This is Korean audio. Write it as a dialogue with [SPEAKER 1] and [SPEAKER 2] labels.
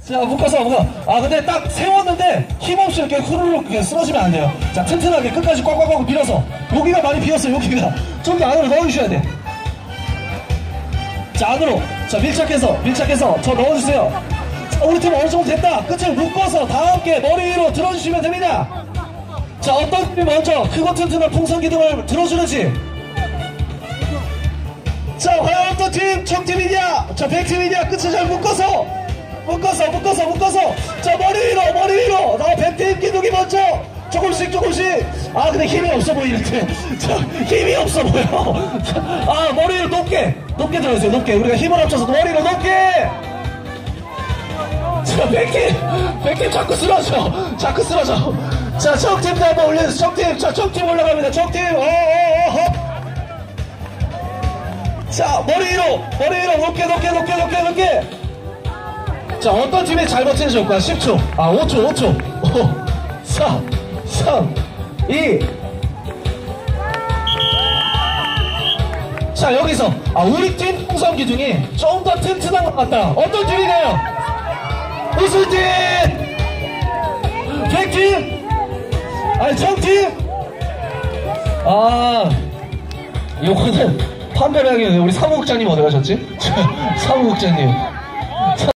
[SPEAKER 1] 자, 묶어서. 아, 근데 딱 세웠는데 힘없이 이렇게 후루룩 이렇게 쓰러지면 안 돼요. 자, 튼튼하게 끝까지 꽉꽉꽉 밀어서. 여기가 많이 비었어요, 여기가. 좀 더 안으로 넣어주셔야 돼. 자, 안으로. 자, 밀착해서 저 넣어주세요. 자, 우리 팀 어느 정도 됐다. 끝을 묶어서 다 함께 머리 위로 들어주시면 됩니다. 자, 어떤 팀이 먼저 크고 튼튼한 풍선 기둥을 들어주는지. 자, 과연 어떤 팀? 청팀이냐? 자, 백팀이냐? 끝을 잘 묶어서. 자, 머리 위로. 나 백팀 기둥이 먼저. 조금씩. 아, 근데 힘이 없어 보이는데. 자, 힘이 없어 보여. 아, 머리 위로 높게 들어주세요. 높게. 우리가 힘을 합쳐서 머리 위로 높게. 자, 백팀 자꾸 쓰러져. 자, 청팀도 한번 올려주세요. 청팀 올라갑니다. 청팀. 자, 머리 위로 높게. 자, 어떤 팀이 잘 버티는지 볼까요? 10초. 아, 5초. 5, 4, 3, 2. 자, 여기서 우리 팀 풍선 기둥이 좀 더 튼튼한 것 같다. 어떤 팀이가요? 우승팀! 백팀! 아니, 청팀! 아, 요거는 판별하기 우리 사무국장님 어디 가셨지? 사무국장님.